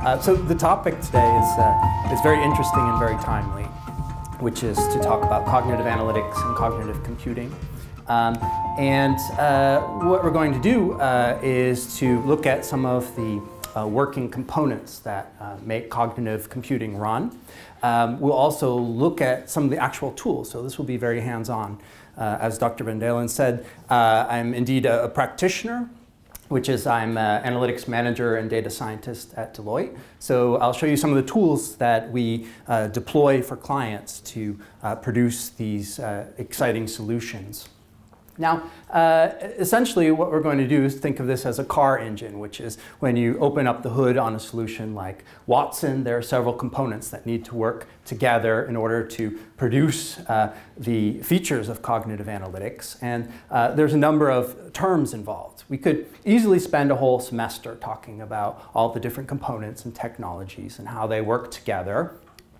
So the topic today is very interesting and very timely, which is to talk about cognitive analytics and cognitive computing. What we're going to do is to look at some of the working components that make cognitive computing run. We'll also look at some of the actual tools, so this will be very hands-on. As Dr. Van Dalen said, I'm indeed a practitioner, which is I'm an analytics manager and data scientist at Deloitte. So I'll show you some of the tools that we deploy for clients to produce these exciting solutions. Now, essentially what we're going to do is think of this as a car engine, which is when you open up the hood on a solution like Watson, there are several components that need to work together in order to produce the features of cognitive analytics. And there's a number of terms involved. We could easily spend a whole semester talking about all the different components and technologies and how they work together.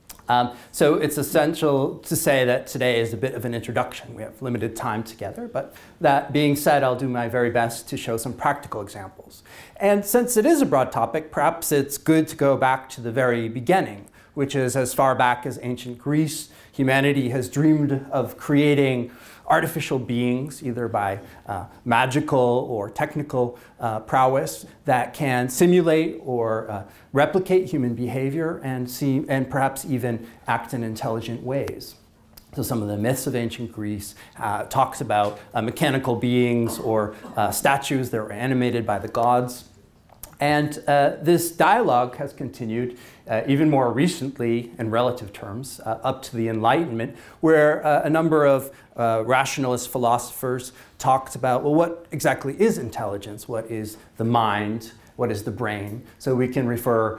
So it's essential to say that today is a bit of an introduction. We have limited time together, but that being said, I'll do my very best to show some practical examples. And since it is a broad topic, perhaps it's good to go back to the very beginning, which is as far back as ancient Greece. Humanity has dreamed of creating artificial beings, either by magical or technical prowess, that can simulate or replicate human behavior and perhaps even act in intelligent ways. So some of the myths of ancient Greece talks about mechanical beings or statues that were animated by the gods. And this dialogue has continued even more recently in relative terms up to the Enlightenment, where a number of rationalist philosophers talked about, well, what exactly is intelligence? What is the mind? What is the brain? So we can refer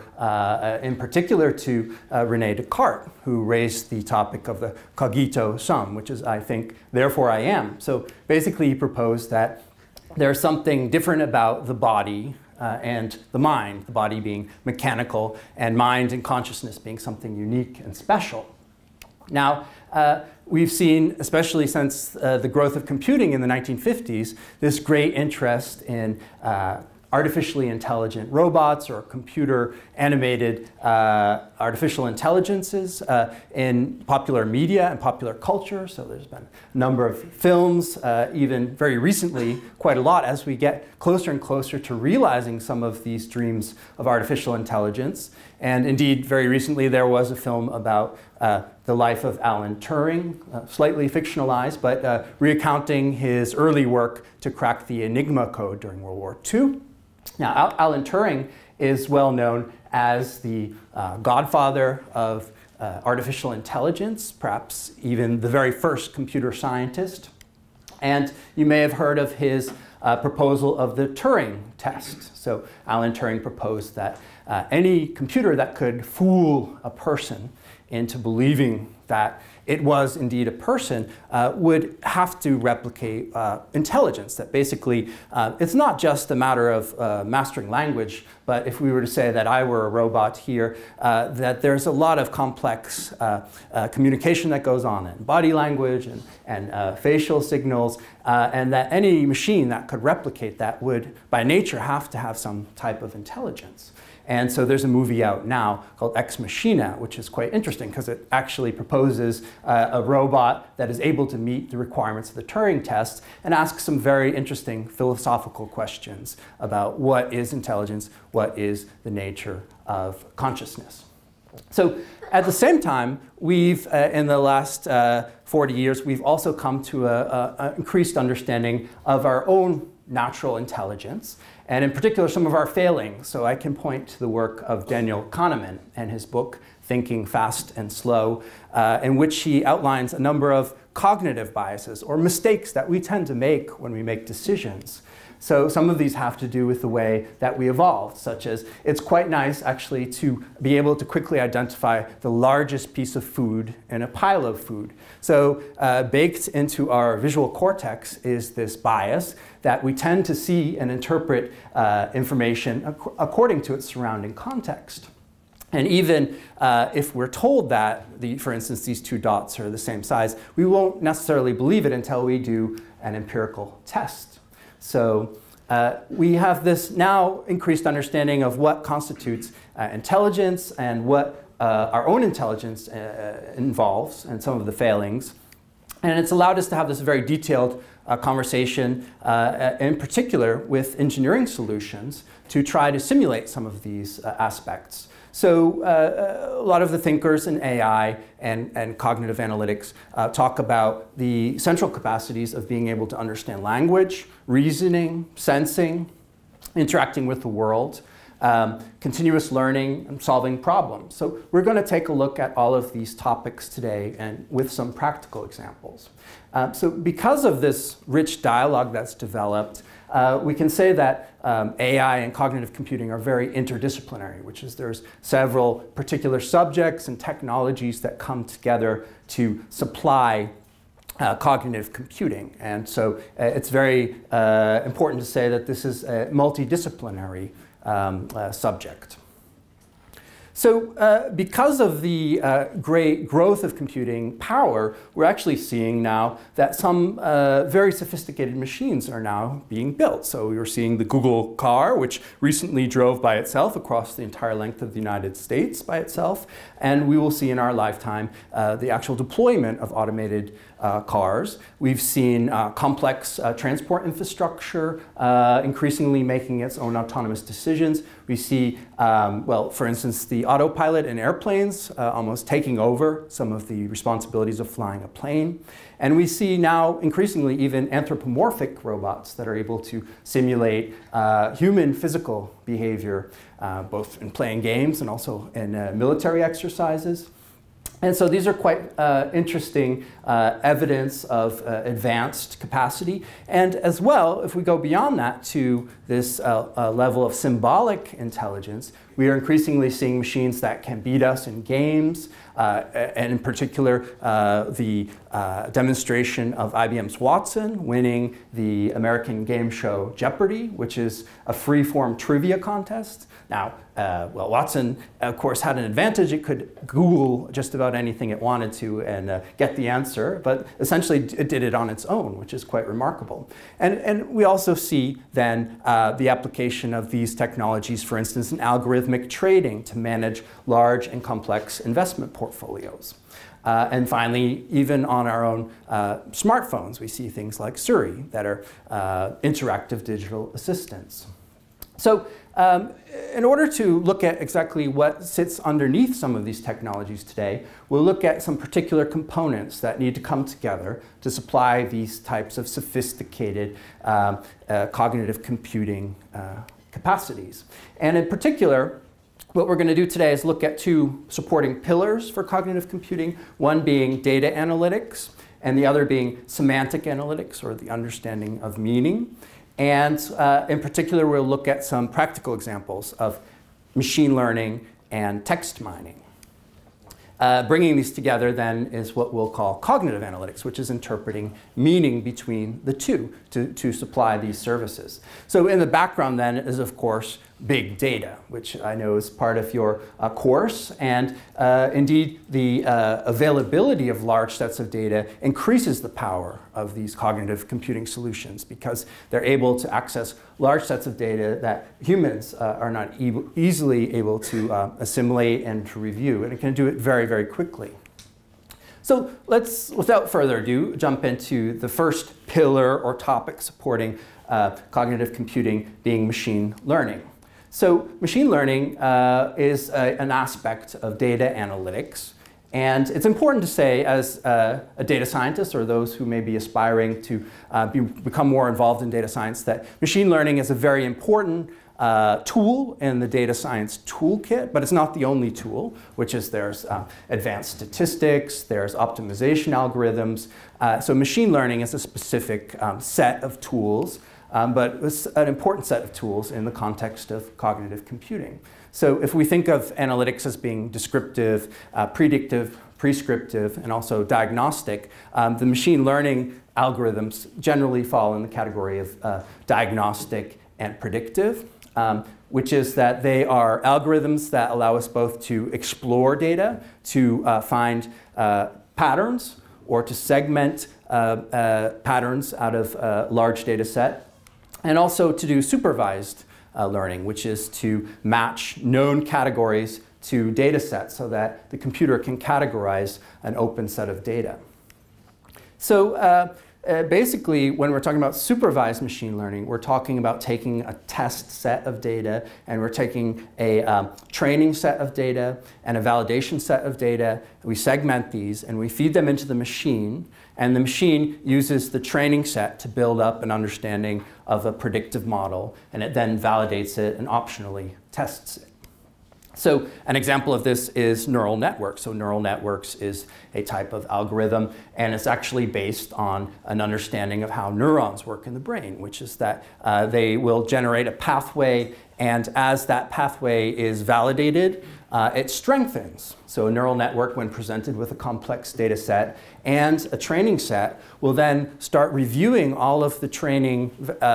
in particular to René Descartes, who raised the topic of the cogito sum, which is I think, therefore I am. So basically he proposed that there's something different about the body and the mind, the body being mechanical, and mind and consciousness being something unique and special. Now, we've seen, especially since the growth of computing in the 1950s, this great interest in artificially intelligent robots or computer-animated artificial intelligences in popular media and popular culture. So there's been a number of films, even very recently, quite a lot, as we get closer and closer to realizing some of these dreams of artificial intelligence. And indeed, very recently, there was a film about the life of Alan Turing, slightly fictionalized, but recounting his early work to crack the Enigma code during World War II. Now, Alan Turing is well known as the godfather of artificial intelligence, perhaps even the very first computer scientist. And you may have heard of his proposal of the Turing test. So Alan Turing proposed that any computer that could fool a person into believing that it was indeed a person would have to replicate intelligence. That basically, it's not just a matter of mastering language, but if we were to say that I were a robot here, that there's a lot of complex communication that goes on in body language and facial signals, and that any machine that could replicate that would, by nature, have to have some type of intelligence. And so there's a movie out now called Ex Machina, which is quite interesting because it actually proposes a robot that is able to meet the requirements of the Turing test and asks some very interesting philosophical questions about what is intelligence, what is the nature of consciousness. So at the same time, we've, in the last 40 years, we've also come to an increased understanding of our own natural intelligence, and in particular some of our failings. So I can point to the work of Daniel Kahneman and his book Thinking Fast and Slow, in which he outlines a number of cognitive biases or mistakes that we tend to make when we make decisions. So some of these have to do with the way that we evolved, such as it's quite nice actually to be able to quickly identify the largest piece of food in a pile of food. So baked into our visual cortex is this bias that we tend to see and interpret information according to its surrounding context. And even if we're told that, for instance, these two dots are the same size, we won't necessarily believe it until we do an empirical test. So we have this now increased understanding of what constitutes intelligence and what our own intelligence involves and some of the failings. And it's allowed us to have this very detailed conversation, in particular with engineering solutions, to try to simulate some of these aspects. So a lot of the thinkers in AI and cognitive analytics talk about the central capacities of being able to understand language, reasoning, sensing, interacting with the world, continuous learning, and solving problems. So we're going to take a look at all of these topics today and with some practical examples. So because of this rich dialogue that's developed, we can say that AI and cognitive computing are very interdisciplinary, which is there's several particular subjects and technologies that come together to supply cognitive computing. And so it's very important to say that this is a multidisciplinary subject. So because of the great growth of computing power, we're actually seeing now that some very sophisticated machines are now being built. So we were seeing the Google car, which recently drove by itself across the entire length of the United States by itself. And we will see in our lifetime the actual deployment of automated cars. We've seen complex transport infrastructure increasingly making its own autonomous decisions. We see, well, for instance, the autopilot in airplanes almost taking over some of the responsibilities of flying a plane. And we see now increasingly even anthropomorphic robots that are able to simulate human physical behavior, both in playing games and also in military exercises. And so these are quite interesting evidence of advanced capacity. And as well, if we go beyond that to this level of symbolic intelligence, we are increasingly seeing machines that can beat us in games, and in particular, the demonstration of IBM's Watson winning the American game show Jeopardy, which is a free-form trivia contest. Now, well, Watson, of course, had an advantage. It could Google just about anything it wanted to and get the answer, but essentially it did it on its own, which is quite remarkable. And we also see then the application of these technologies, for instance, in algorithmic trading to manage large and complex investment portfolios. And finally, even on our own smartphones, we see things like Siri that are interactive digital assistants. So in order to look at exactly what sits underneath some of these technologies today, we'll look at some particular components that need to come together to supply these types of sophisticated cognitive computing capacities. And in particular, what we're going to do today is look at two supporting pillars for cognitive computing, one being data analytics and the other being semantic analytics, or the understanding of meaning. And in particular, we'll look at some practical examples of machine learning and text mining. Bringing these together then is what we'll call cognitive analytics, which is interpreting meaning between the two to supply these services. So in the background then is, of course, big data, which I know is part of your course. And indeed, the availability of large sets of data increases the power of these cognitive computing solutions because they're able to access large sets of data that humans are not easily able to assimilate and to review. And it can do it very, very quickly. So let's, without further ado, jump into the first pillar or topic supporting cognitive computing, being machine learning. So machine learning is an aspect of data analytics. And it's important to say, as a data scientist or those who may be aspiring to become more involved in data science, that machine learning is a very important tool in the data science toolkit, but it's not the only tool, which is there's advanced statistics, there's optimization algorithms. So machine learning is a specific set of tools, but it's an important set of tools in the context of cognitive computing. So if we think of analytics as being descriptive, predictive, prescriptive, and also diagnostic, the machine learning algorithms generally fall in the category of diagnostic and predictive, which is that they are algorithms that allow us both to explore data, to find patterns, or to segment patterns out of a large data set. and also to do supervised learning, which is to match known categories to data sets so that the computer can categorize an open set of data. So basically, when we're talking about supervised machine learning, we're talking about taking a test set of data, and we're taking a training set of data and a validation set of data. We segment these, and we feed them into the machine, and the machine uses the training set to build up an understanding of a predictive model, and it then validates it and optionally tests it. So an example of this is neural networks. So neural networks is a type of algorithm, and it's actually based on an understanding of how neurons work in the brain, which is that they will generate a pathway, and as that pathway is validated, it strengthens. So a neural network, when presented with a complex data set and a training set, will then start reviewing all of the training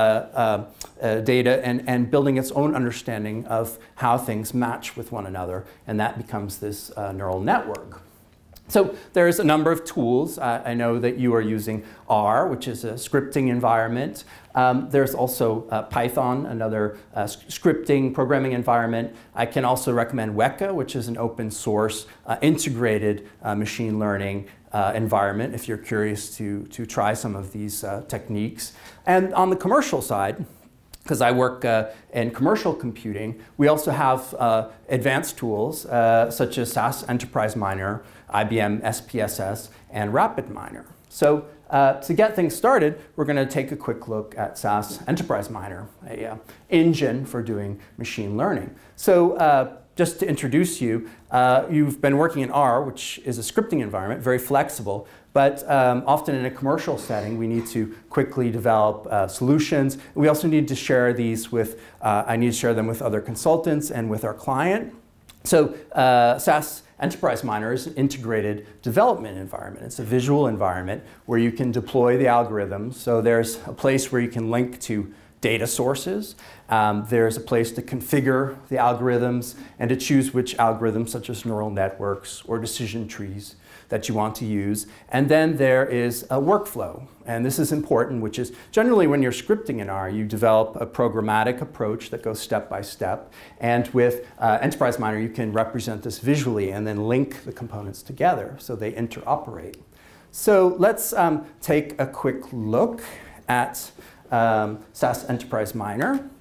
data and building its own understanding of how things match with one another, and that becomes this neural network. So there's a number of tools. I know that you are using R, which is a scripting environment. There's also Python, another scripting programming environment. I can also recommend Weka, which is an open source integrated machine learning environment if you're curious to try some of these techniques. And on the commercial side, because I work in commercial computing, we also have advanced tools such as SAS Enterprise Miner, IBM SPSS, and RapidMiner. So to get things started, we're going to take a quick look at SAS Enterprise Miner, an engine for doing machine learning. So just to introduce you, you've been working in R, which is a scripting environment, very flexible. But often in a commercial setting, we need to quickly develop solutions. We also need to share these with, I need to share them with other consultants and with our client. So SAS Enterprise Miner is an integrated development environment. It's a visual environment where you can deploy the algorithms. So there's a place where you can link to data sources. There's a place to configure the algorithms and to choose which algorithms, such as neural networks or decision trees, that you want to use. And then there is a workflow. And this is important, which is generally when you're scripting in R, you develop a programmatic approach that goes step by step. And with Enterprise Miner, you can represent this visually and then link the components together so they interoperate. So let's take a quick look at SAS Enterprise Miner.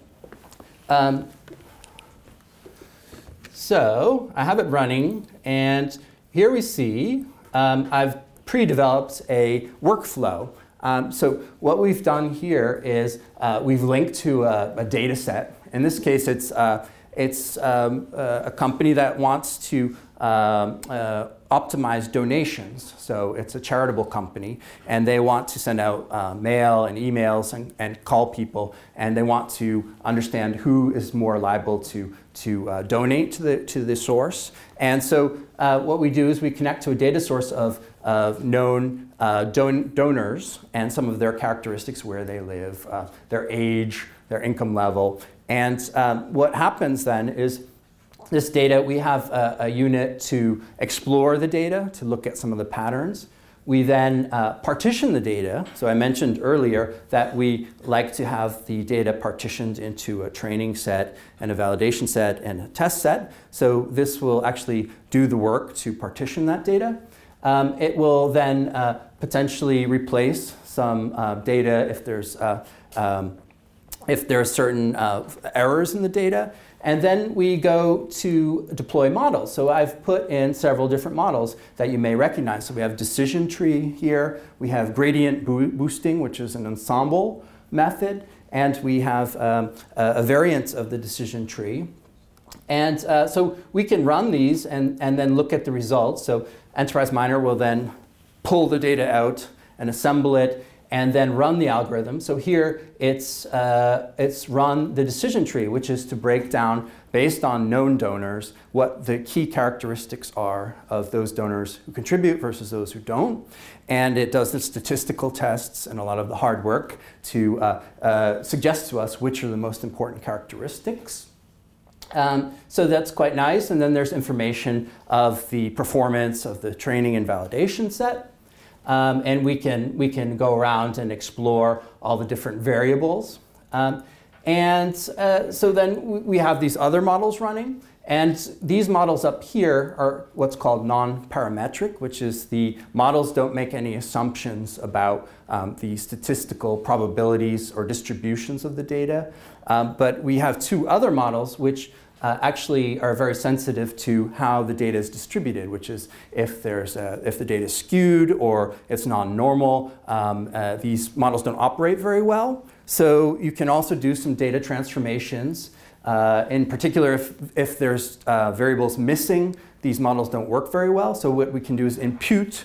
So I have it running, and here we see I've pre-developed a workflow. So what we've done here is we've linked to a data set. In this case, it's a company that wants to optimize donations. So it's a charitable company, and they want to send out mail and emails and call people, and they want to understand who is more liable to donate to the source. And so what we do is we connect to a data source of known donors and some of their characteristics, where they live, their age, their income level. And what happens then is this data, we have a unit to explore the data, to look at some of the patterns. We then partition the data. So I mentioned earlier that we like to have the data partitioned into a training set and a validation set and a test set. So this will actually do the work to partition that data. It will then potentially replace some data if there are certain errors in the data. And then we go to deploy models. So I've put in several different models that you may recognize. So we have decision tree here. We have gradient boosting, which is an ensemble method. And we have a variant of the decision tree. And so we can run these and then look at the results. So Enterprise Miner will then pull the data out and assemble it and then run the algorithm. So here it's run the decision tree, which is to break down, based on known donors, what the key characteristics are of those donors who contribute versus those who don't. And it does the statistical tests and a lot of the hard work to suggest to us which are the most important characteristics. So that's quite nice. And then there's information of the performance of the training and validation set. And we can go around and explore all the different variables So then we have these other models running. And these models up here are what's called non-parametric, which is the models don't make any assumptions about the statistical probabilities or distributions of the data. But we have two other models which actually are very sensitive to how the data is distributed, which is if the data is skewed or it's non-normal, these models don't operate very well. So you can also do some data transformations. In particular, if there's variables missing, these models don't work very well. So what we can do is impute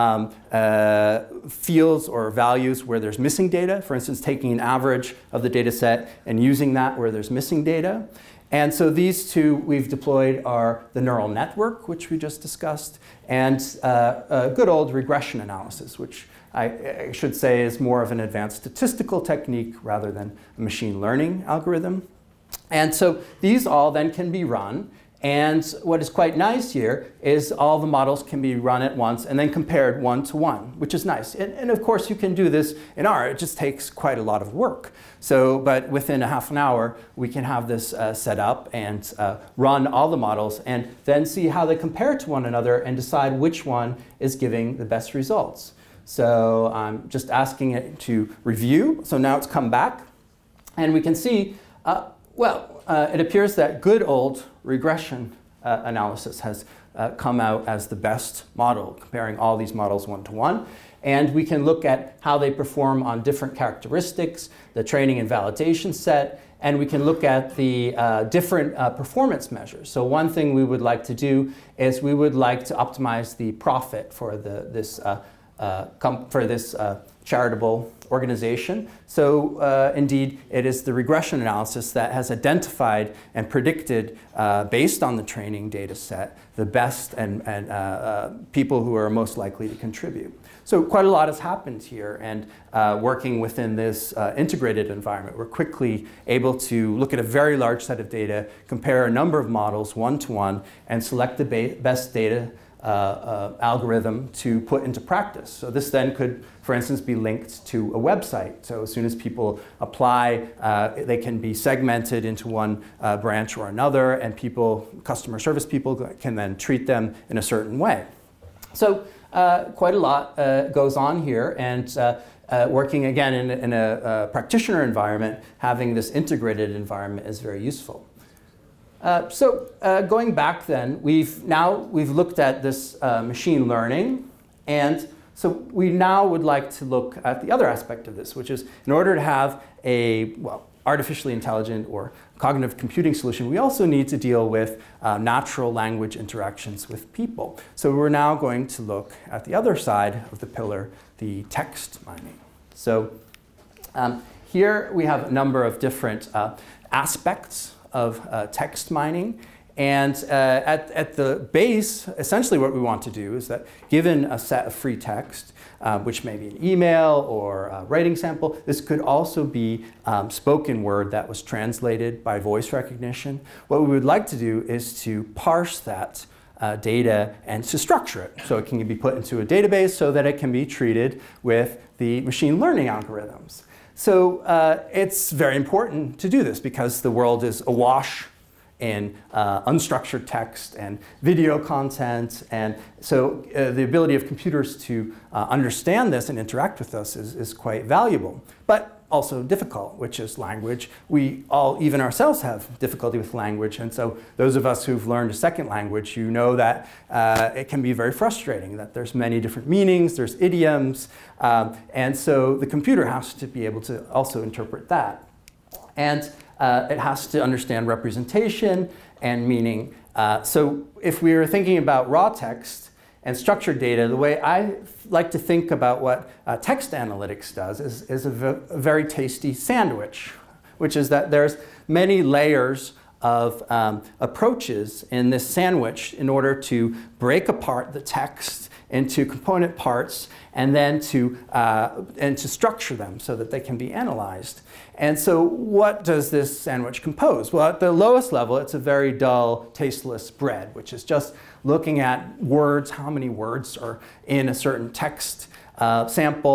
fields or values where there's missing data. For instance, taking an average of the data set and using that where there's missing data. And so these two we've deployed are the neural network, which we just discussed, and good old regression analysis, which I should say is more of an advanced statistical technique rather than a machine learning algorithm. And so these all then can be run. And what is quite nice here is all the models can be run at once and then compared one-to-one, which is nice. And of course, you can do this in R. It just takes quite a lot of work. So, but within a half an hour, we can have this set up and run all the models and then see how they compare to one another and decide which one is giving the best results. So I'm just asking it to review. So now it's come back. And we can see it appears that good old regression analysis has come out as the best model, comparing all these models one-to-one. And we can look at how they perform on different characteristics, the training and validation set, and we can look at the different performance measures. So one thing we would like to do is we would like to optimize the profit for this charitable organization. So indeed, it is the regression analysis that has identified and predicted, based on the training data set, the best and people who are most likely to contribute. So quite a lot has happened here, and working within this integrated environment, we're quickly able to look at a very large set of data, compare a number of models one-to-one, and select the best data algorithm to put into practice. So this then could, for instance, be linked to a website. So as soon as people apply, they can be segmented into one branch or another, and customer service people can then treat them in a certain way. So quite a lot goes on here, and working again in a practitioner environment, having this integrated environment is very useful. Going back then, we've looked at this machine learning, and so we now would like to look at the other aspect of this, which is in order to have a artificially intelligent or cognitive computing solution, we also need to deal with natural language interactions with people. So we're now going to look at the other side of the pillar, the text mining. So here we have a number of different aspects of text mining. And at the base, essentially what we want to do is that given a set of free text, which may be an email or a writing sample, this could also be spoken word that was translated by voice recognition. What we would like to do is to parse that data and to structure it so it can be put into a database so that it can be treated with the machine learning algorithms. So it's very important to do this because the world is awash in unstructured text and video content. And so the ability of computers to understand this and interact with us is quite valuable, but also difficult, which is language. We all, even ourselves, have difficulty with language. And so those of us who've learned a second language, you know that it can be very frustrating, that there's many different meanings, there's idioms. And so the computer has to be able to also interpret that. And it has to understand representation and meaning. So if we were thinking about raw text and structured data, the way I like to think about what text analytics does is a very tasty sandwich, which is that there's many layers of approaches in this sandwich in order to break apart the text into component parts and then to structure them so that they can be analyzed. And so what does this sandwich compose? Well, at the lowest level, it's a very dull, tasteless bread, which is just looking at words, how many words are in a certain text sample.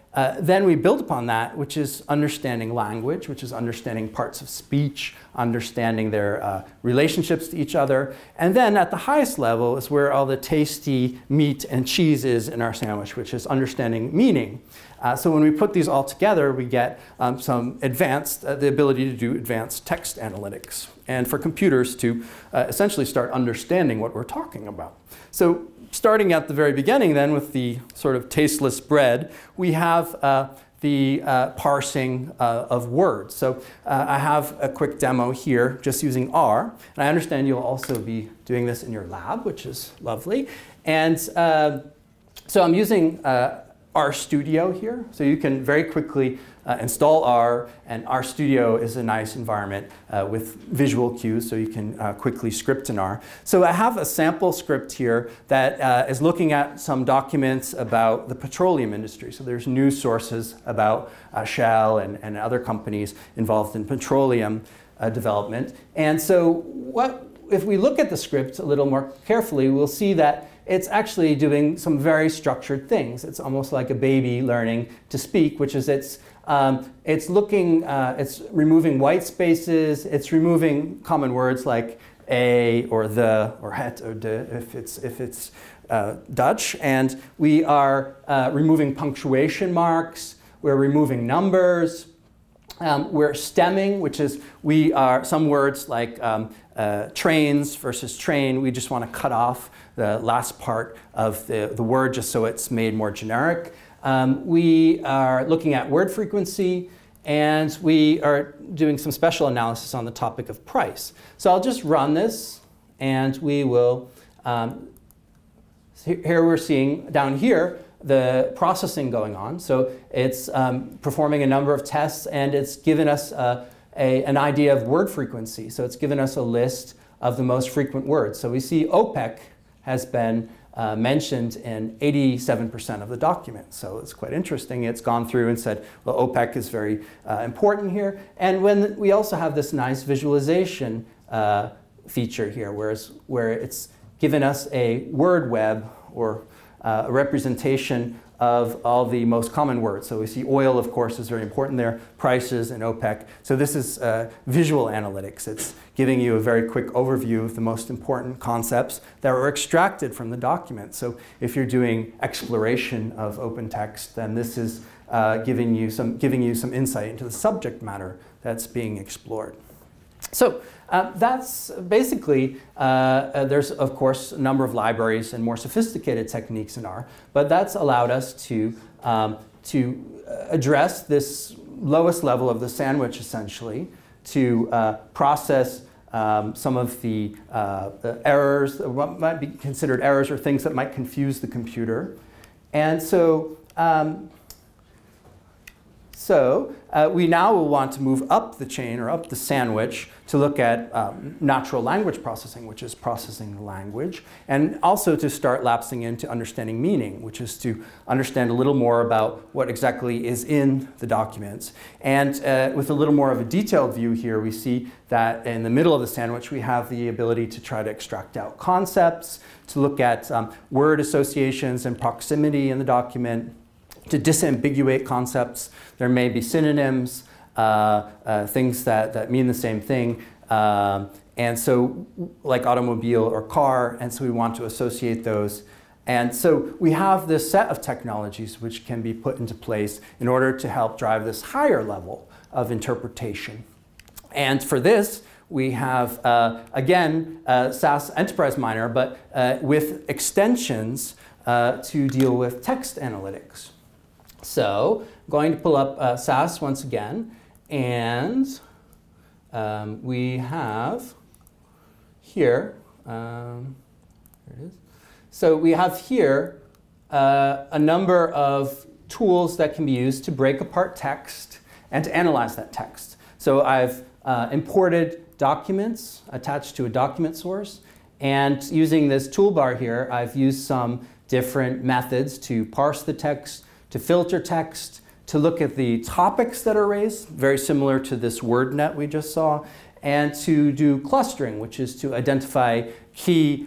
Then we build upon that, which is understanding language, which is understanding parts of speech, understanding their relationships to each other. And then at the highest level is where all the tasty meat and cheese is in our sandwich, which is understanding meaning. So when we put these all together, we get some advanced, the ability to do advanced text analytics, and for computers to essentially start understanding what we're talking about. So starting at the very beginning then with the sort of tasteless bread, we have the parsing of words. So I have a quick demo here just using R. And I understand you'll also be doing this in your lab, which is lovely. And so I'm using RStudio here. So you can very quickly install R, and RStudio is a nice environment with visual cues, so you can quickly script in R. So I have a sample script here that is looking at some documents about the petroleum industry. So there's news sources about Shell and other companies involved in petroleum development. And so if we look at the script a little more carefully, we'll see that it's actually doing some very structured things. It's almost like a baby learning to speak, which is it's removing white spaces, it's removing common words like a or the or het or de if it's Dutch, and we are removing punctuation marks, we're removing numbers, we're stemming, which is we are some words like trains versus train, we just want to cut off the last part of the word just so it's made more generic. We are looking at word frequency, and we are doing some special analysis on the topic of price. So I'll just run this, and we will, here we're seeing down here the processing going on. So it's performing a number of tests, and it's given us an idea of word frequency. So it's given us a list of the most frequent words. So we see OPEC has been mentioned in 87% of the document. So it's quite interesting. It's gone through and said, well, OPEC is very important here. And when we also have this nice visualization feature here, where it's given us a word web or a representation of all the most common words. So we see oil, of course, is very important there, prices, and OPEC. So this is visual analytics. It's giving you a very quick overview of the most important concepts that were extracted from the document. So if you're doing exploration of open text, then this is giving you some insight into the subject matter that's being explored. So that's basically, there's of course a number of libraries and more sophisticated techniques in R, but that's allowed us to address this lowest level of the sandwich essentially, to process some of the errors, what might be considered errors or things that might confuse the computer. And so, we now will want to move up the chain or up the sandwich to look at natural language processing, which is processing the language, and also to start lapsing into understanding meaning, which is to understand a little more about what exactly is in the documents. And with a little more of a detailed view here, we see that in the middle of the sandwich, we have the ability to try to extract out concepts, to look at word associations and proximity in the document, to disambiguate concepts. There may be synonyms, things that mean the same thing. And so, like automobile or car, and so we want to associate those. And so we have this set of technologies which can be put into place in order to help drive this higher level of interpretation. And for this, we have, again, SAS Enterprise Miner, but with extensions to deal with text analytics. So I'm going to pull up SAS once again, and we have here, here it is. So we have here a number of tools that can be used to break apart text and to analyze that text. So I've imported documents attached to a document source, and using this toolbar here, I've used some different methods to parse the text, to filter text, to look at the topics that are raised, very similar to this word net we just saw, and to do clustering, which is to identify key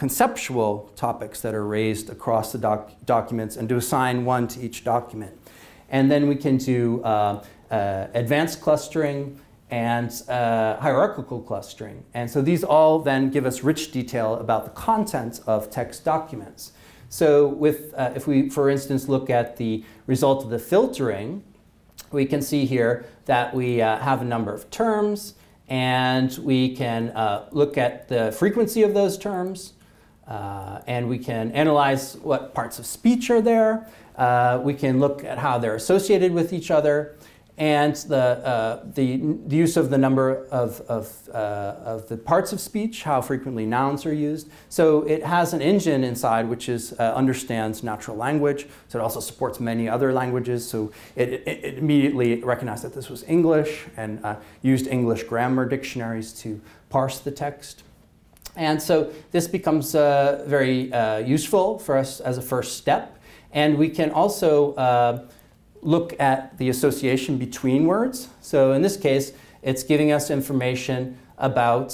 conceptual topics that are raised across the documents and to assign one to each document. And then we can do advanced clustering and hierarchical clustering. And so these all then give us rich detail about the content of text documents. So if we, for instance, look at the result of the filtering, we can see here that we have a number of terms, and we can look at the frequency of those terms, and we can analyze what parts of speech are there. We can look at how they're associated with each other, and the use of the number of the parts of speech, how frequently nouns are used. So it has an engine inside which understands natural language. So it also supports many other languages. So it immediately recognized that this was English and used English grammar dictionaries to parse the text. And so this becomes very useful for us as a first step. And we can also look at the association between words. So in this case, it's giving us information about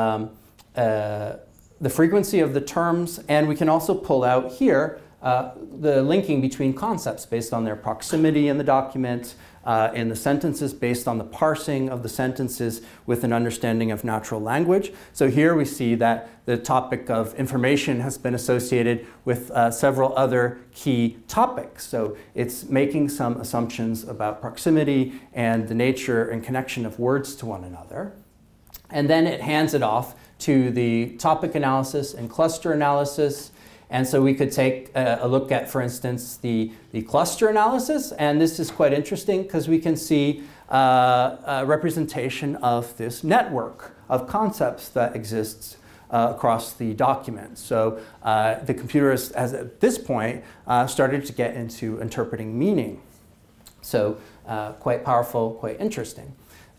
the frequency of the terms, and we can also pull out here the linking between concepts based on their proximity in the document, in the sentences based on the parsing of the sentences with an understanding of natural language. So here we see that the topic of information has been associated with several other key topics. So it's making some assumptions about proximity and the nature and connection of words to one another. And then it hands it off to the topic analysis and cluster analysis. And so we could take a look at, for instance, the cluster analysis. And this is quite interesting because we can see a representation of this network of concepts that exists across the document. So the computer has at this point started to get into interpreting meaning. So quite powerful, quite interesting.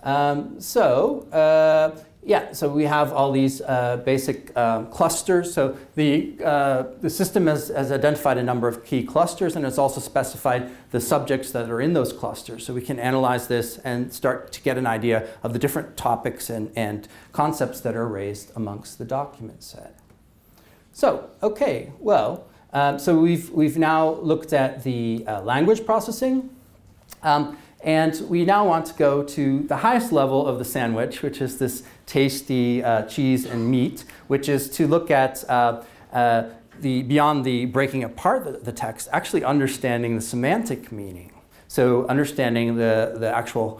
Yeah, so we have all these basic clusters. So the system has identified a number of key clusters, and it's also specified the subjects that are in those clusters. So we can analyze this and start to get an idea of the different topics and concepts that are raised amongst the document set. So, okay, well, so we've now looked at the language processing. And we now want to go to the highest level of the sandwich, which is this tasty cheese and meat, which is to look at beyond the breaking apart the text, actually understanding the semantic meaning. So understanding the actual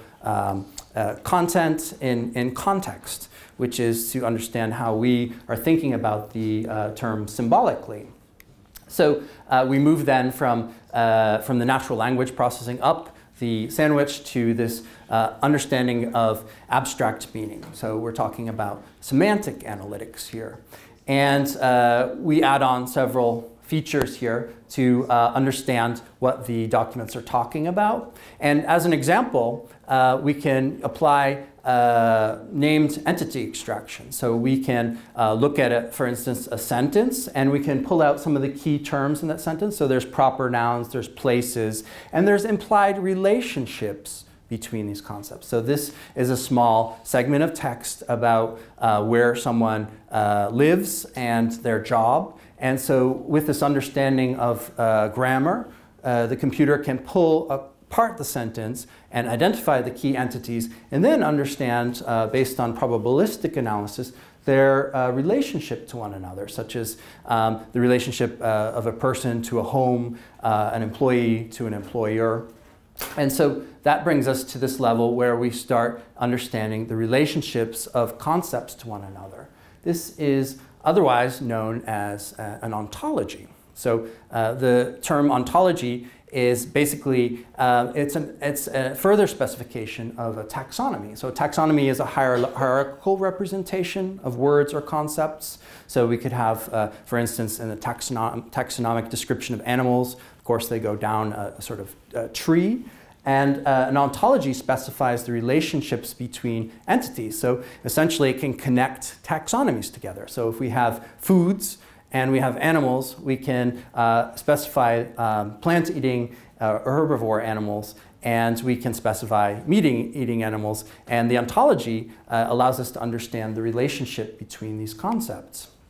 content in context, which is to understand how we are thinking about the term symbolically. So we move then from the natural language processing up the sandwich to this understanding of abstract meaning. So we're talking about semantic analytics here. And we add on several features here to understand what the documents are talking about. And as an example, we can apply named entity extraction. So we can look at it, for instance, a sentence, and we can pull out some of the key terms in that sentence. So there's proper nouns, there's places, and there's implied relationships between these concepts. So this is a small segment of text about where someone lives and their job. And so with this understanding of grammar, the computer can pull apart the sentence and identify the key entities, and then understand, based on probabilistic analysis, their relationship to one another, such as the relationship of a person to a home, an employee to an employer. And so that brings us to this level where we start understanding the relationships of concepts to one another. This is otherwise known as an ontology. So the term ontology is basically, it's a further specification of a taxonomy. So taxonomy is a hierarchical representation of words or concepts. So we could have, for instance, in the taxonomic description of animals, of course they go down a sort of tree. And an ontology specifies the relationships between entities. So essentially it can connect taxonomies together. So if we have foods and we have animals, we can specify plant-eating or herbivore animals, and we can specify meat-eating animals. And the ontology allows us to understand the relationship between these concepts.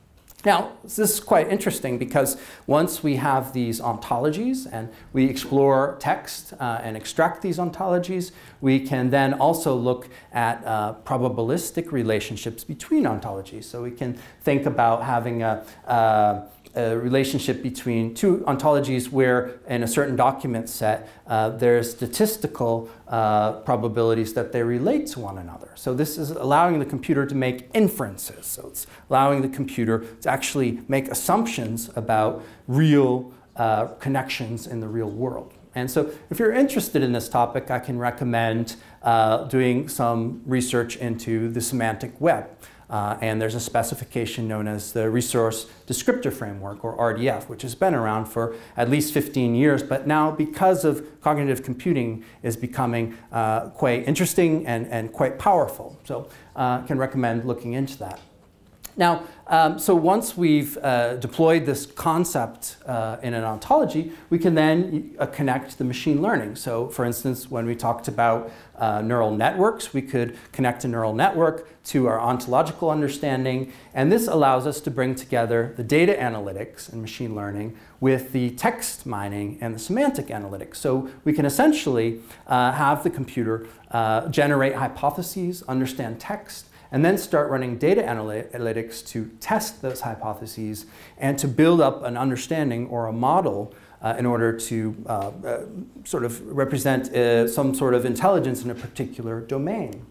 Now, this is quite interesting because once we have these ontologies and we explore text and extract these ontologies, we can then also look at probabilistic relationships between ontologies. So we can think about having a relationship between two ontologies where in a certain document set there's statistical probabilities that they relate to one another. So this is allowing the computer to make inferences. So it's allowing the computer to actually make assumptions about real connections in the real world. And so if you're interested in this topic, I can recommend doing some research into the semantic web. And there's a specification known as the Resource Descriptor Framework, or RDF, which has been around for at least 15 years, but now because of cognitive computing is becoming quite interesting and quite powerful. So I can recommend looking into that. Now, so once we've deployed this concept in an ontology, we can then connect the machine learning. So for instance, when we talked about neural networks, we could connect a neural network to our ontological understanding. And this allows us to bring together the data analytics and machine learning with the text mining and the semantic analytics. So we can essentially have the computer generate hypotheses, understand text, and then start running data analytics to test those hypotheses and to build up an understanding or a model in order to sort of represent some sort of intelligence in a particular domain.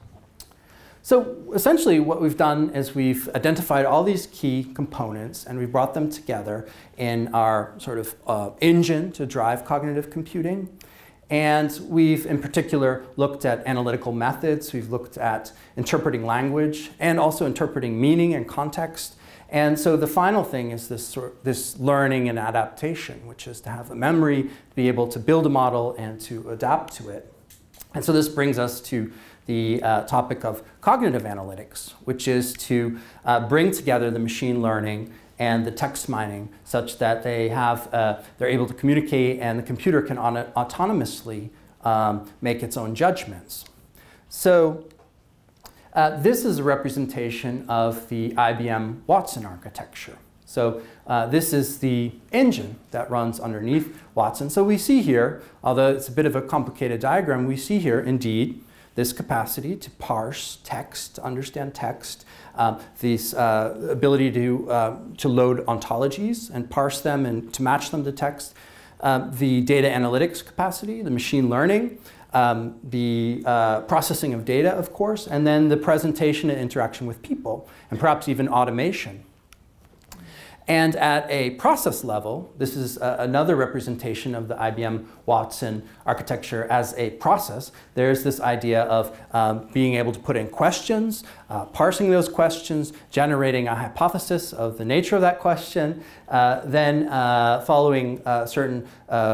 So essentially what we've done is we've identified all these key components and we've brought them together in our sort of engine to drive cognitive computing. And we've, in particular, looked at analytical methods. We've looked at interpreting language and also interpreting meaning and context. And so the final thing is this learning and adaptation, which is to have a memory, to be able to build a model and to adapt to it. And so this brings us to the topic of cognitive analytics, which is to bring together the machine learning and the text mining such that they're able to communicate and the computer can autonomously make its own judgments. So this is a representation of the IBM Watson architecture. So this is the engine that runs underneath Watson. So we see here, although it's a bit of a complicated diagram, we see here indeed this capacity to parse text, to understand text, this ability to load ontologies and parse them and to match them to text, the data analytics capacity, the machine learning, the processing of data, of course, and then the presentation and interaction with people, and perhaps even automation. And at a process level, this is another representation of the IBM Watson architecture as a process. There's this idea of being able to put in questions, parsing those questions, generating a hypothesis of the nature of that question, then following certain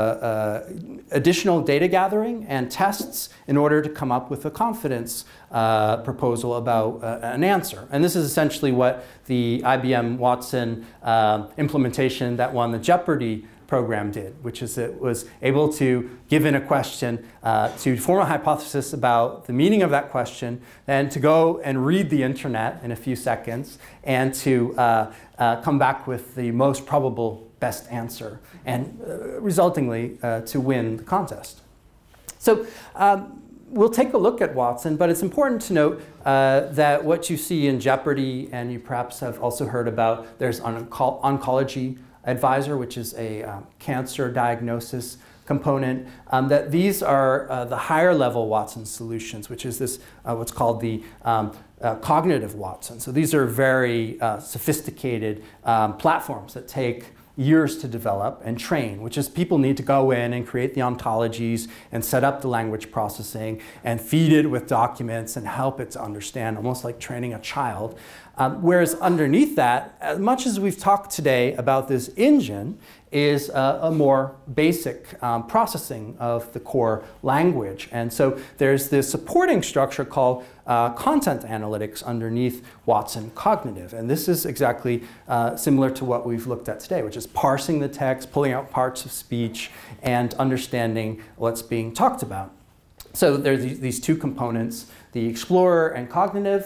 additional data gathering and tests in order to come up with a confidence proposal about an answer. And this is essentially what the IBM Watson implementation that won the Jeopardy program did, which is it was able to give in a question to form a hypothesis about the meaning of that question, then to go and read the internet in a few seconds and to come back with the most probable best answer and resultingly to win the contest. So we'll take a look at Watson, but it's important to note that what you see in Jeopardy, and you perhaps have also heard about, there's an oncology advisor, which is a cancer diagnosis component, that these are the higher level Watson solutions, which is this what's called the cognitive Watson. So these are very sophisticated platforms that take years to develop and train, which is people need to go in and create the ontologies and set up the language processing and feed it with documents and help it to understand, almost like training a child. Whereas underneath that, as much as we've talked today about this engine, is a more basic processing of the core language. And so there's this supporting structure called content analytics underneath Watson Cognitive. And this is exactly similar to what we've looked at today, which is parsing the text, pulling out parts of speech, and understanding what's being talked about. So there's these two components, the explorer and cognitive.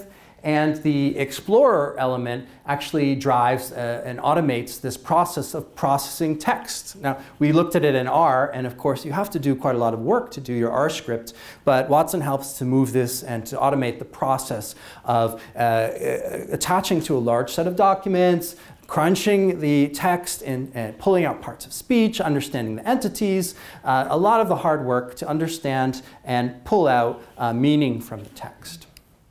And the explorer element actually drives and automates this process of processing text. Now, we looked at it in R, and of course, you have to do quite a lot of work to do your R script, but Watson helps to move this and to automate the process of attaching to a large set of documents, crunching the text and pulling out parts of speech, understanding the entities, a lot of the hard work to understand and pull out meaning from the text.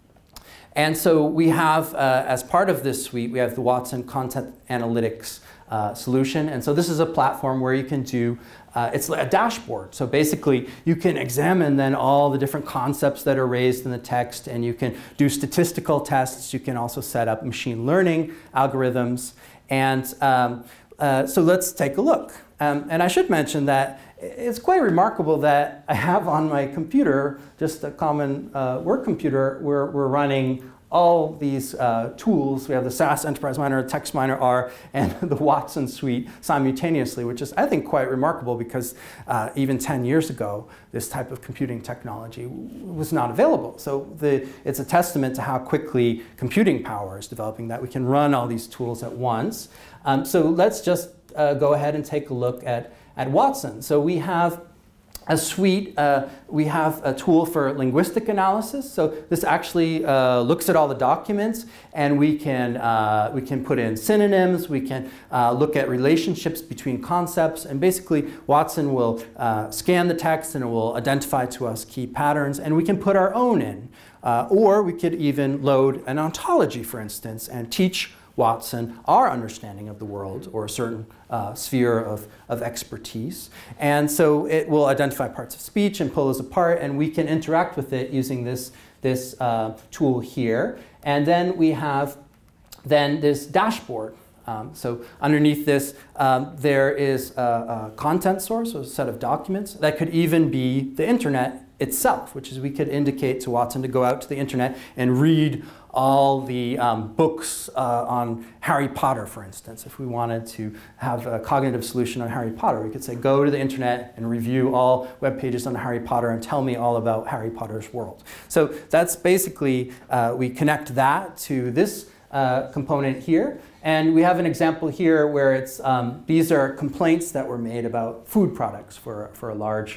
And so we have, as part of this suite, we have the Watson Content Analytics solution. And so this is a platform where you can do, it's a dashboard. So basically, you can examine then all the different concepts that are raised in the text, and you can do statistical tests. You can also set up machine learning algorithms. And so let's take a look. And I should mention that it's quite remarkable that I have on my computer, just a common work computer, we're running all these tools. We have the SAS Enterprise Miner, Text Miner R, and the Watson suite simultaneously, which is, I think, quite remarkable because even 10 years ago, this type of computing technology was not available. So it's a testament to how quickly computing power is developing, that we can run all these tools at once. So let's just go ahead and take a look at Watson. So we have a suite, we have a tool for linguistic analysis. So this actually looks at all the documents, and we can put in synonyms, we can look at relationships between concepts, and basically Watson will scan the text and it will identify to us key patterns, and we can put our own in. Or we could even load an ontology, for instance, and teach Watson our understanding of the world or a certain sphere of expertise. And so it will identify parts of speech and pull those apart, and we can interact with it using this tool here. And then we have this dashboard. So underneath this, there is a content source, a set of documents. That could even be the internet itself, which is we could indicate to Watson to go out to the internet and read all the books on Harry Potter, for instance. If we wanted to have a cognitive solution on Harry Potter, we could say, go to the internet and review all web pages on Harry Potter and tell me all about Harry Potter's world. So that's basically, we connect that to this component here. And we have an example here where it's, these are complaints that were made about food products for a large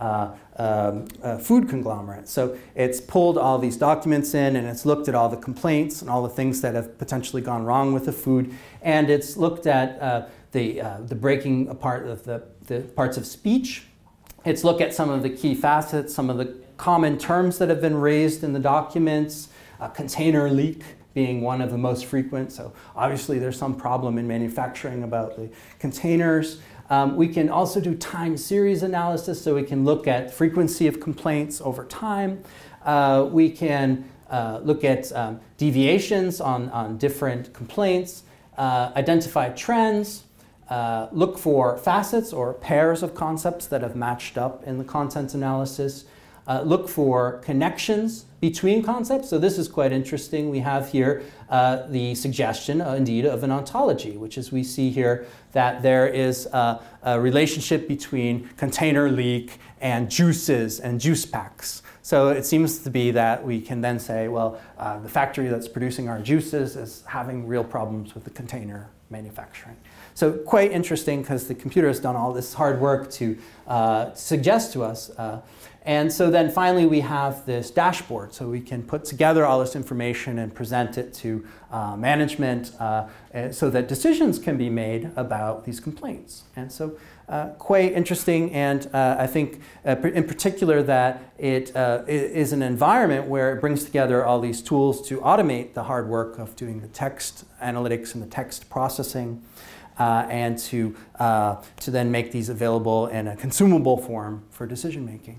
food conglomerate. So it's pulled all these documents in, and it's looked at all the complaints and all the things that have potentially gone wrong with the food. And it's looked at the breaking apart of the parts of speech. It's looked at some of the key facets, some of the common terms that have been raised in the documents, container leak being one of the most frequent. So obviously there's some problem in manufacturing about the containers. We can also do time series analysis, so we can look at frequency of complaints over time. We can look at deviations on different complaints, identify trends, look for facets or pairs of concepts that have matched up in the content analysis, look for connections between concepts. So this is quite interesting. We have here the suggestion, indeed, of an ontology, which is we see here that there is a relationship between container leak and juices and juice packs. So it seems to be that we can then say, well, the factory that's producing our juices is having real problems with the container manufacturing. So quite interesting, because the computer has done all this hard work to suggest to us. And so then finally we have this dashboard, so we can put together all this information and present it to management so that decisions can be made about these complaints. And so quite interesting, and I think in particular that it is an environment where it brings together all these tools to automate the hard work of doing the text analytics and the text processing, and to then make these available in a consumable form for decision making.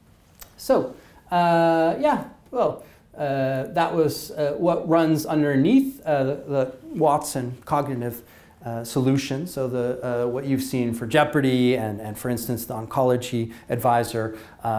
So, yeah, well, that was what runs underneath the Watson cognitive solution. So what you've seen for Jeopardy and for instance, the Oncology Advisor,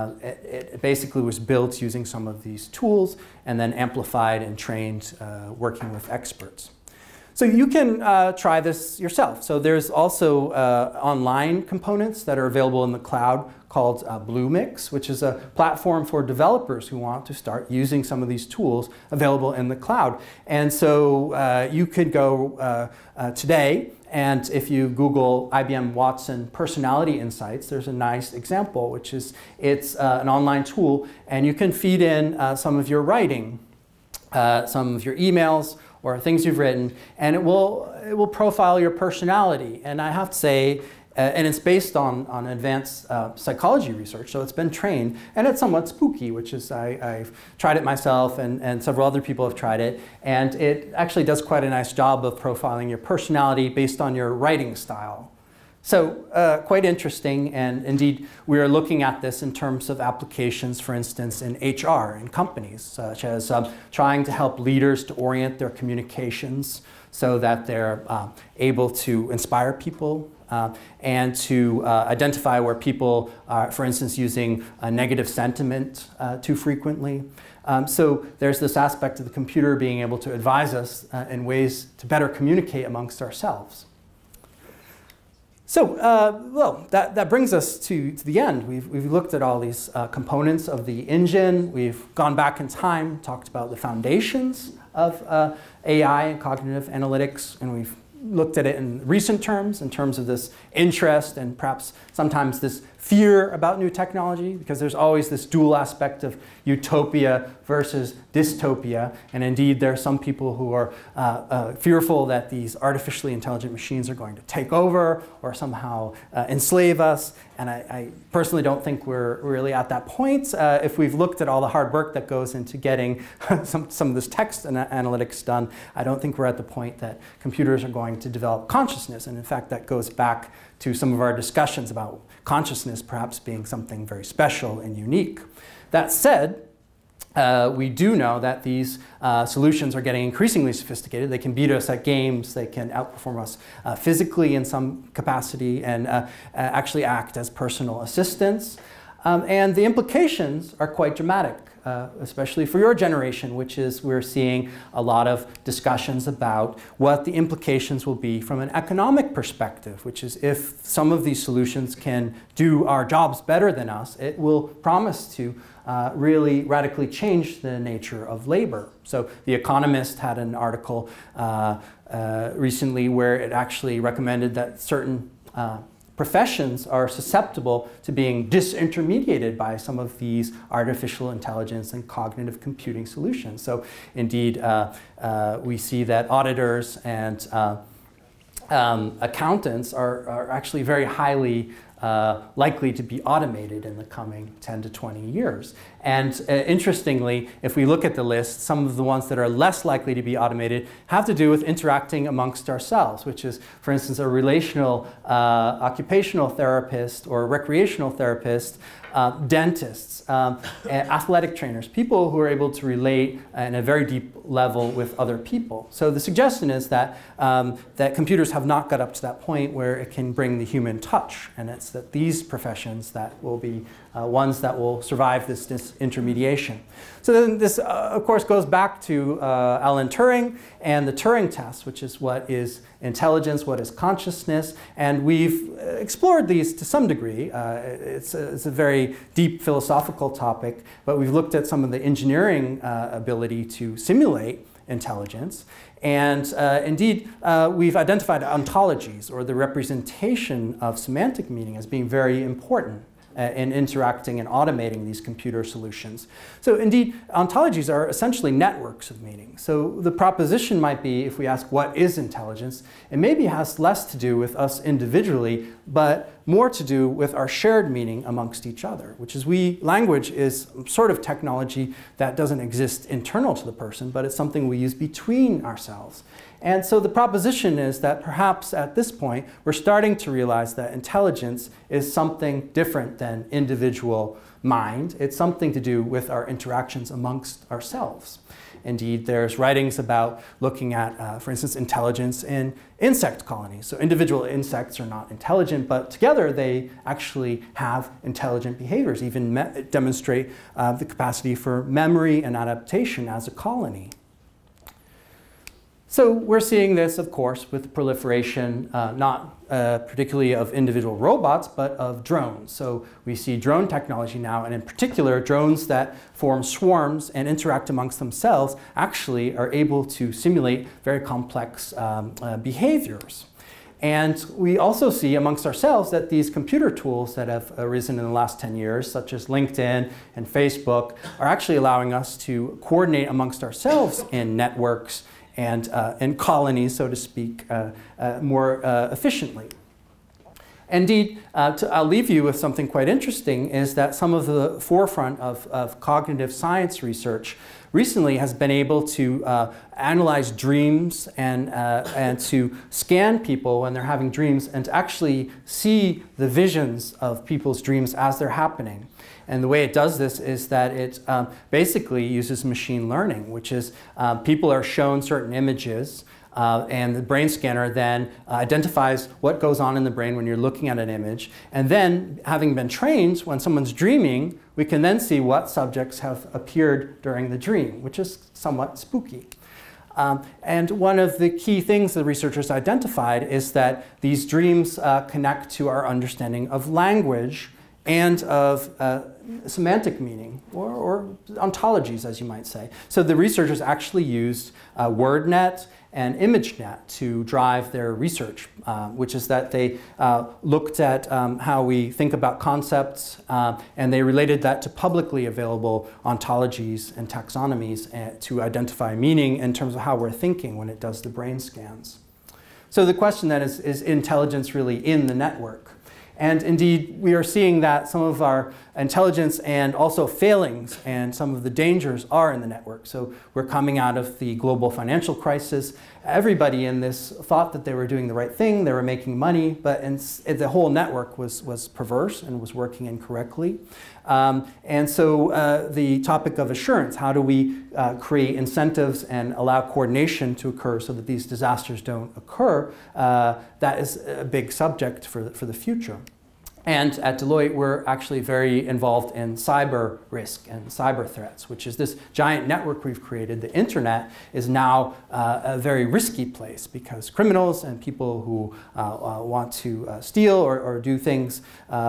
it basically was built using some of these tools and then amplified and trained working with experts. So you can try this yourself. So there's also online components that are available in the cloud called Bluemix, which is a platform for developers who want to start using some of these tools available in the cloud. And so you could go today, and if you Google IBM Watson Personality Insights, there's a nice example, which is it's an online tool, and you can feed in some of your writing, some of your emails, or things you've written, and it will profile your personality. And I have to say, and it's based on advanced psychology research, so it's been trained, and it's somewhat spooky, which is, I've tried it myself, and several other people have tried it, and it actually does quite a nice job of profiling your personality based on your writing style. So quite interesting, and indeed we are looking at this in terms of applications, for instance, in HR in companies, such as trying to help leaders to orient their communications so that they're able to inspire people and to identify where people are, for instance, using negative sentiment too frequently. So there's this aspect of the computer being able to advise us in ways to better communicate amongst ourselves. So, well, that brings us to the end. We've looked at all these components of the engine. We've gone back in time, talked about the foundations of AI and cognitive analytics, and we've looked at it in recent terms, in terms of this interest and perhaps sometimes this fear about new technology, because there's always this dual aspect of utopia versus dystopia. And indeed, there are some people who are fearful that these artificially intelligent machines are going to take over or somehow enslave us. And I personally don't think we're really at that point. If we've looked at all the hard work that goes into getting some of this text analytics done, I don't think we're at the point that computers are going to develop consciousness. And in fact, that goes back to some of our discussions about consciousness perhaps being something very special and unique. That said, we do know that these solutions are getting increasingly sophisticated. They can beat us at games, they can outperform us physically in some capacity, and actually act as personal assistants. And the implications are quite dramatic, especially for your generation, which is we're seeing a lot of discussions about what the implications will be from an economic perspective, which is if some of these solutions can do our jobs better than us, it will promise to really radically change the nature of labor. So The Economist had an article recently where it actually recommended that certain professions are susceptible to being disintermediated by some of these artificial intelligence and cognitive computing solutions. So indeed, we see that auditors and accountants are actually very highly likely to be automated in the coming 10 to 20 years. And interestingly, if we look at the list, some of the ones that are less likely to be automated have to do with interacting amongst ourselves, which is, for instance, a relational occupational therapist or recreational therapist, dentists, athletic trainers, people who are able to relate in a very deep level with other people. So the suggestion is that, that computers have not got up to that point where it can bring the human touch, and it's that these professions that will be ones that will survive this disintermediation. So then this, of course, goes back to Alan Turing and the Turing test, which is what is intelligence, what is consciousness, and we've explored these to some degree. It's a very deep philosophical topic, but we've looked at some of the engineering ability to simulate intelligence. And indeed, we've identified ontologies, or the representation of semantic meaning, as being very important in interacting and automating these computer solutions. So indeed, ontologies are essentially networks of meaning. So the proposition might be, if we ask what is intelligence, it maybe has less to do with us individually, but more to do with our shared meaning amongst each other, which is language is sort of technology that doesn't exist internal to the person, but it's something we use between ourselves. And so the proposition is that perhaps at this point, we're starting to realize that intelligence is something different than individual mind. It's something to do with our interactions amongst ourselves. Indeed, there's writings about looking at, for instance, intelligence in insect colonies. So individual insects are not intelligent, but together they actually have intelligent behaviors, even demonstrate the capacity for memory and adaptation as a colony. So we're seeing this, of course, with the proliferation, not particularly of individual robots, but of drones. So we see drone technology now, and in particular, drones that form swarms and interact amongst themselves actually are able to simulate very complex behaviors. And we also see amongst ourselves that these computer tools that have arisen in the last 10 years, such as LinkedIn and Facebook, are actually allowing us to coordinate amongst ourselves in networks and in colonies, so to speak, more efficiently. Indeed, I'll leave you with something quite interesting, is that some of the forefront of cognitive science research recently has been able to analyze dreams and to scan people when they're having dreams and to actually see the visions of people's dreams as they're happening. And the way it does this is that it basically uses machine learning, which is people are shown certain images and the brain scanner then identifies what goes on in the brain when you're looking at an image. And then, having been trained, when someone's dreaming, we can then see what subjects have appeared during the dream, which is somewhat spooky. And one of the key things the researchers identified is that these dreams connect to our understanding of language and of semantic meaning, or ontologies, as you might say. So the researchers actually used WordNet and ImageNet to drive their research, which is that they looked at how we think about concepts, and they related that to publicly available ontologies and taxonomies to identify meaning in terms of how we're thinking when it does the brain scans. So the question then is intelligence really in the network? And indeed, we are seeing that some of our intelligence and also failings and some of the dangers are in the network. So we're coming out of the global financial crisis. Everybody in this thought that they were doing the right thing, they were making money, but the whole network was perverse and was working incorrectly. And so the topic of assurance, how do we create incentives and allow coordination to occur so that these disasters don't occur, that is a big subject for the future. And at Deloitte, we're actually very involved in cyber risk and cyber threats, which is this giant network we've created. The internet is now a very risky place because criminals and people who want to steal or do things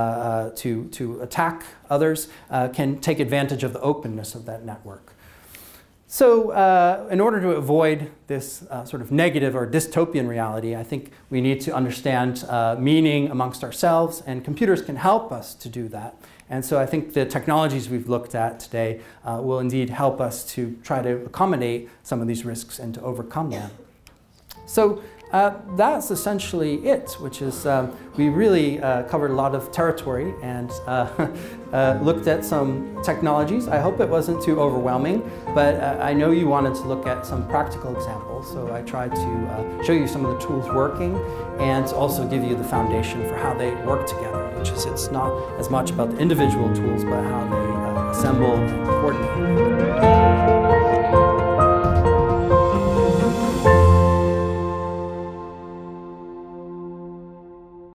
to attack others can take advantage of the openness of that network. So in order to avoid this sort of negative or dystopian reality, I think we need to understand meaning amongst ourselves, and computers can help us to do that. And so I think the technologies we've looked at today will indeed help us to try to accommodate some of these risks and to overcome them. So that's essentially it, which is we really covered a lot of territory and looked at some technologies. I hope it wasn't too overwhelming, but I know you wanted to look at some practical examples, so I tried to show you some of the tools working and also give you the foundation for how they work together, which is it's not as much about the individual tools, but how they assemble and coordinate.